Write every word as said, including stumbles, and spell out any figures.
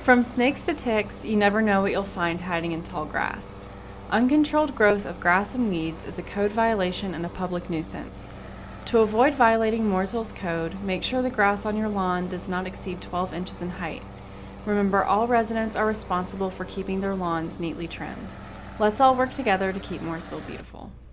From snakes to ticks, you never know what you'll find hiding in tall grass. Uncontrolled growth of grass and weeds is a code violation and a public nuisance. To avoid violating Mooresville's code, make sure the grass on your lawn does not exceed twelve inches in height. Remember, all residents are responsible for keeping their lawns neatly trimmed. Let's all work together to keep Mooresville beautiful.